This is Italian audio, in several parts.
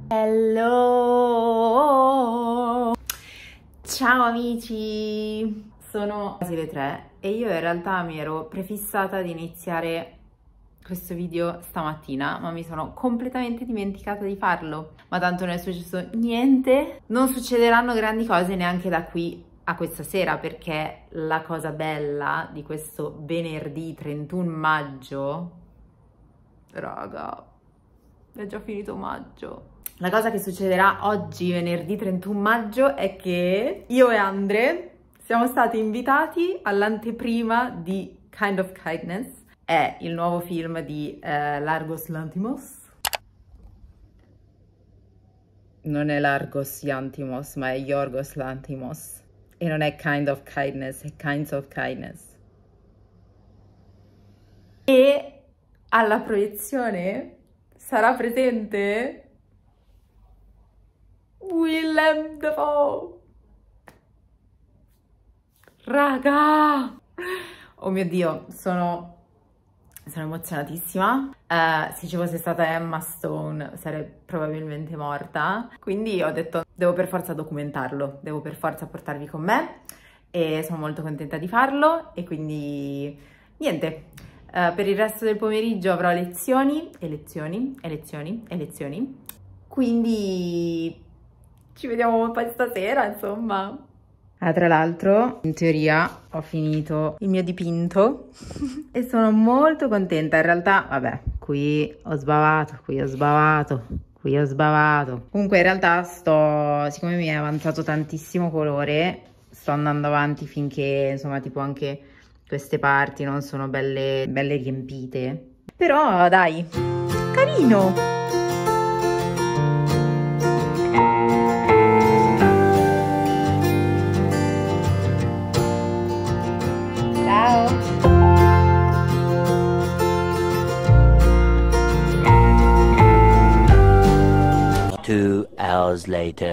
Hello! Ciao amici! Sono quasi le 3 e io in realtà mi ero prefissata di iniziare questo video stamattina, ma mi sono completamente dimenticata di farlo. Ma tanto non è successo niente, non succederanno grandi cose neanche da qui a questa sera, perché la cosa bella di questo venerdì 31 maggio, raga, è già finito maggio. La cosa che succederà oggi, venerdì 31 maggio, è che io e Andre siamo stati invitati all'anteprima di Kind of Kindness. È il nuovo film di Largos Lanthimos. Non è Largos Lanthimos, ma è Yorgos Lanthimos. E non è Kind of Kindness, è Kinds of Kindness. E alla proiezione sarà presente Willem Dafoe. Raga! Oh mio Dio, sono emozionatissima. Se ci fosse stata Emma Stone sarei probabilmente morta. Quindi ho detto, devo per forza documentarlo, devo per forza portarvi con me e sono molto contenta di farlo. E quindi niente, per il resto del pomeriggio avrò lezioni. Quindi ci vediamo poi stasera, insomma. Tra l'altro, in teoria ho finito il mio dipinto e sono molto contenta. In realtà, vabbè, qui ho sbavato. Comunque in realtà siccome mi è avanzato tantissimo colore, sto andando avanti finché, insomma, tipo anche queste parti non sono belle riempite. Però dai, carino! Ciao! 2 hours later.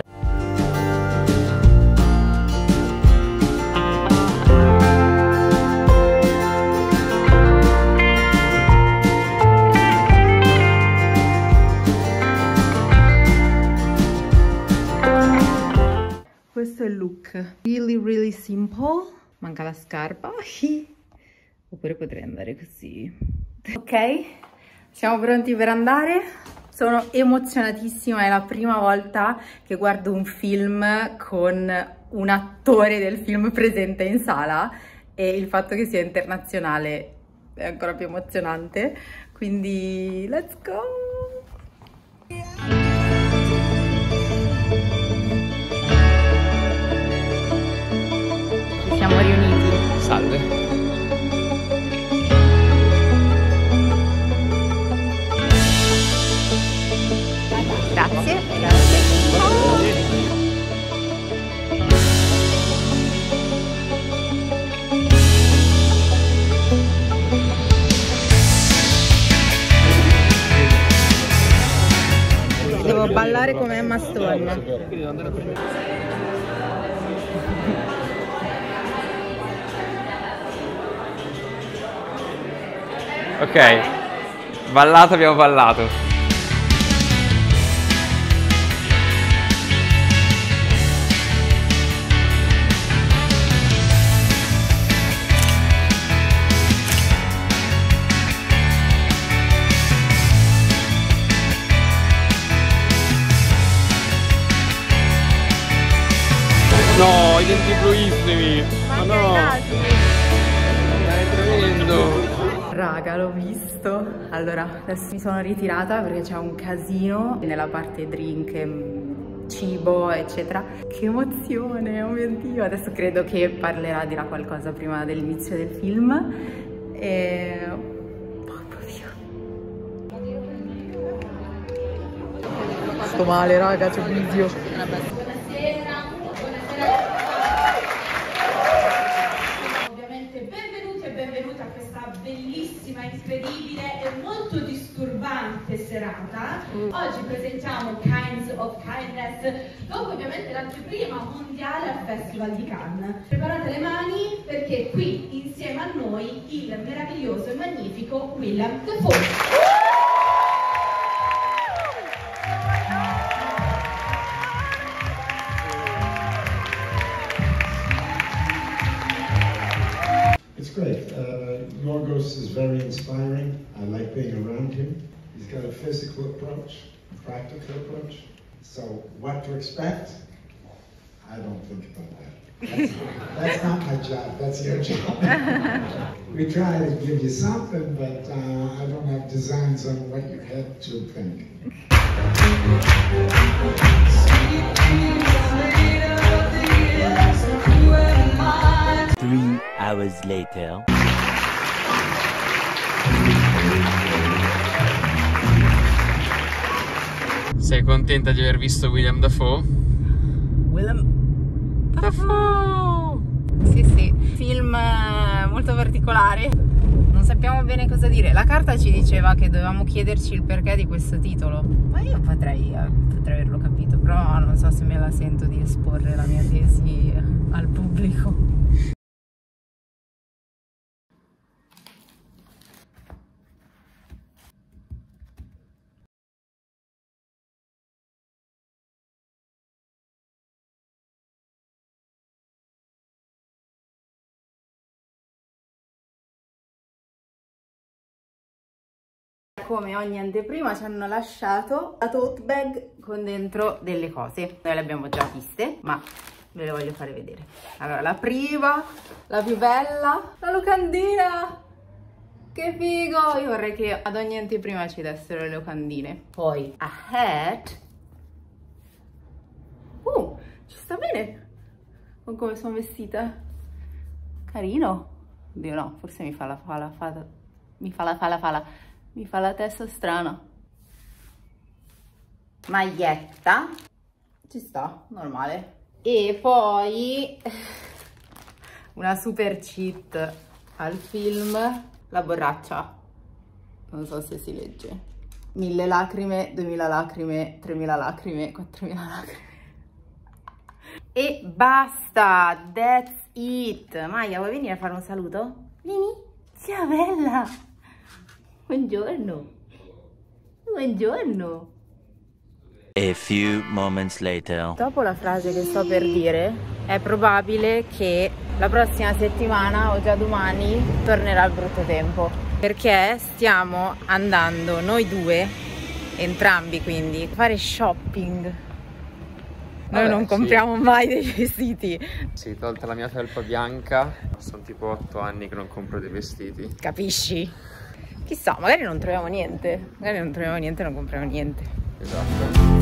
Questo è il look, really simple. Manca la scarpa, oppure potrei andare così. Ok, siamo pronti per andare. Sono emozionatissima, è la prima volta che guardo un film con un attore del film presente in sala e il fatto che sia internazionale è ancora più emozionante. Quindi let's go! Ci siamo riuniti. Salve. Grazie. Devo ballare come Emma Stone. Ok, ballato, abbiamo ballato. No, i denti bluissimi! Ma no! È tremendo! Raga, l'ho visto. Allora, adesso mi sono ritirata perché c'è un casino nella parte drink, cibo, eccetera. Che emozione, oh mio Dio! Adesso credo che parlerà, dirà qualcosa prima dell'inizio del film. E... Porco Dio! Sto male, raga, c'è un video. Ovviamente benvenuti e benvenute a questa bellissima, incredibile e molto disturbante serata. Oggi presentiamo Kinds of Kindness, dopo ovviamente l'anteprima mondiale al Festival di Cannes. Preparate le mani perché qui insieme a noi il meraviglioso e magnifico Willem Dafoe. great. Yorgos is very inspiring. I like being around him. He's got a physical approach, a practical approach. So what to expect? I don't think about that. That's not my job, that's your job. We try to give you something, but I don't have designs on what you had to think. 3 hours later. Sei contenta di aver visto William Dafoe? Willem Dafoe! Sì, sì, film molto particolare. Non sappiamo bene cosa dire. La carta ci diceva che dovevamo chiederci il perché di questo titolo, ma io potrei averlo capito, però non so se me la sento di esporre la mia tesi al pubblico. Come ogni anteprima ci hanno lasciato la tote bag con dentro delle cose. Noi le abbiamo già viste, ma ve le voglio fare vedere. Allora, la prima, la più bella, la locandina! Che figo! Io vorrei che ad ogni anteprima ci dessero le locandine. Poi, a hat. Ci sta bene con come sono vestita. Carino. Oddio no, forse mi fa la testa strana. Maglietta, ci sta, normale. E poi una super cheat al film, la borraccia, non so se si legge. 1000 lacrime, 2000 lacrime, 3000 lacrime, 4000 lacrime. E basta, that's it. Maia, vuoi venire a fare un saluto? Vieni, ciao bella. Buongiorno. Buongiorno. A few moments later. Dopo la frase che sto per dire, è probabile che la prossima settimana o già domani tornerà il brutto tempo. Perché stiamo andando noi due, entrambi quindi, a fare shopping. Noi non compriamo mai dei vestiti. Sì, tolta la mia felpa bianca, sono tipo 8 anni che non compro dei vestiti. Capisci? Chissà, magari non troviamo niente. Magari non troviamo niente e non compriamo niente. Esatto.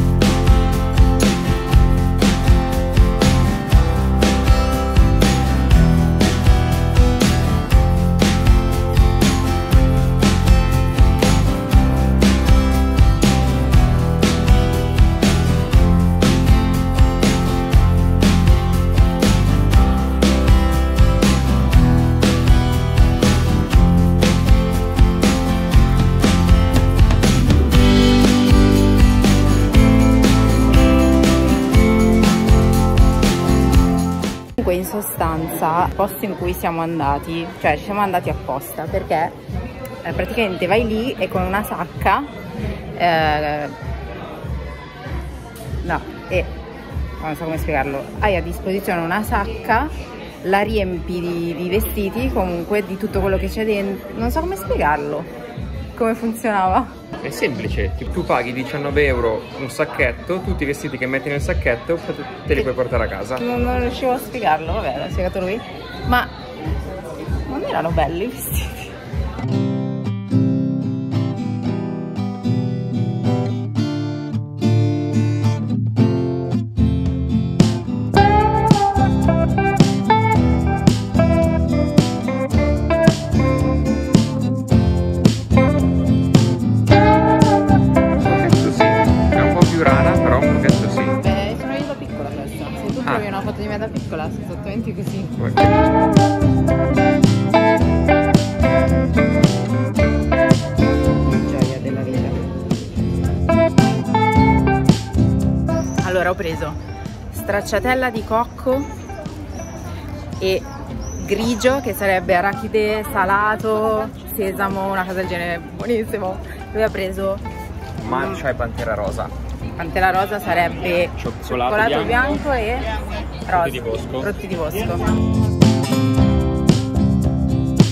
In sostanza, il posto in cui siamo andati, cioè ci siamo andati apposta perché praticamente vai lì e con una sacca non so come spiegarlo, hai a disposizione una sacca, la riempi di vestiti, comunque di tutto quello che c'è dentro, non so come spiegarlo, come funzionava. È semplice, tu paghi 19 euro un sacchetto, tutti i vestiti che metti nel sacchetto te li puoi portare a casa. Non riuscivo a spiegarlo, vabbè, l'ha spiegato lui, ma non erano belli i vestiti. Da piccola, sono esattamente così. Gioia della vita. Allora ho preso stracciatella di cocco e grigio, che sarebbe arachide salato, sesamo, una cosa del genere, buonissimo. Lui ha preso matcha e pantera rosa. Pantera rosa sarebbe cioccolato bianco e rosa, frutti di bosco. Frutti di bosco.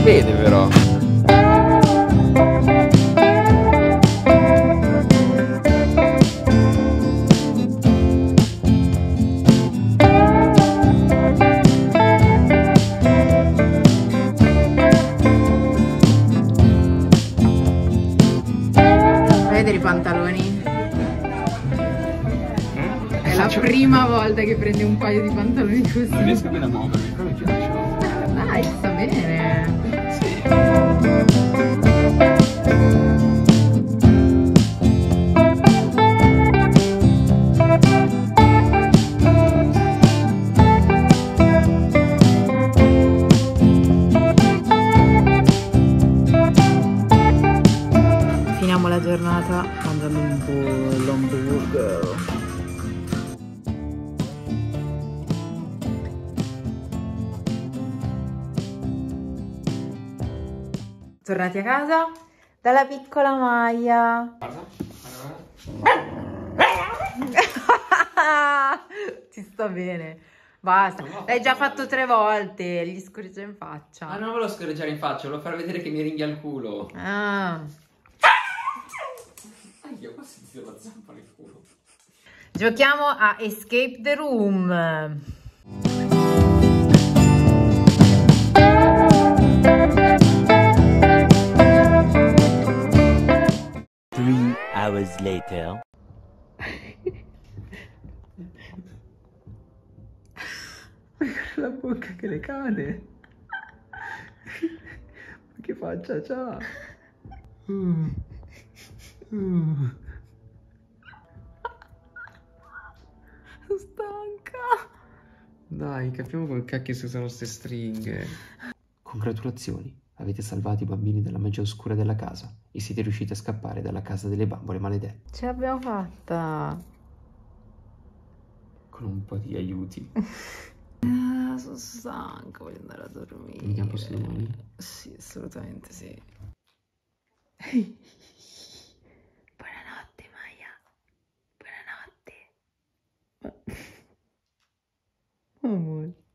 vede però. Vedere i pantaloni. È la prima volta che prendi un paio di pantaloni così. Non riesco bene a muovermi, però mi piacciono. Dai, sta bene. Sì. Finiamo la giornata mangiando un po' l'hamburger. Tornati a casa dalla piccola Maya. Ci sta bene. Basta. L'hai già fatto 3 volte. Gli scorreggia in faccia. Ah, non volevo scorreggiare in faccia, volevo far vedere che mi ringhia il culo. Ah. Io qua ho sentito la zampa nel culo. Giochiamo a Escape the Room. Hours later. La bocca che le cade. Ma che faccia c'ha? Stanca. Dai, capiamo come cacchio si usano queste stringhe. Congratulazioni, avete salvato i bambini dalla magia oscura della casa e siete riusciti a scappare dalla casa delle bambole maledette. Ce l'abbiamo fatta. Con un po' di aiuti. Sono stanca, voglio andare a dormire. Andiamo a posto domani? Sì, assolutamente sì. Buonanotte, Maya. Buonanotte. Amore.